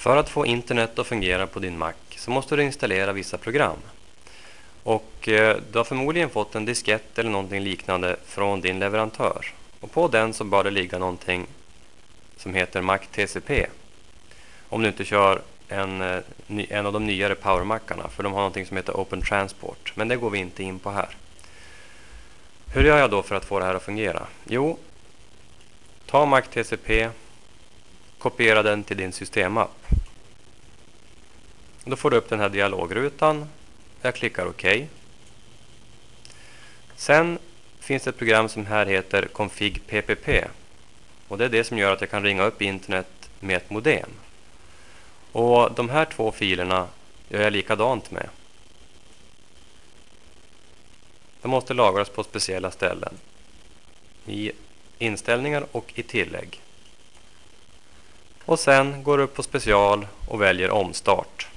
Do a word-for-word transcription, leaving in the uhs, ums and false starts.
För att få internet att fungera på din Mac så måste du installera vissa program. Och eh, du har förmodligen fått en diskett eller någonting liknande från din leverantör. Och på den så bör det ligga någonting som heter Mac T C P. Om du inte kör en, en av de nyare PowerMacarna, för de har någonting som heter Open Transport. Men det går vi inte in på här. Hur gör jag då för att få det här att fungera? Jo, ta Mac T C P, kopiera den till din systemapp. Då får du upp den här dialogrutan. Jag klickar OK. Sen finns det ett program som här heter Config P P P. Och det är det som gör att jag kan ringa upp internet med ett modem. Och de här två filerna gör jag likadant med. De måste lagras på speciella ställen. I inställningar och i tillägg. Och sen går du upp på special och väljer omstart.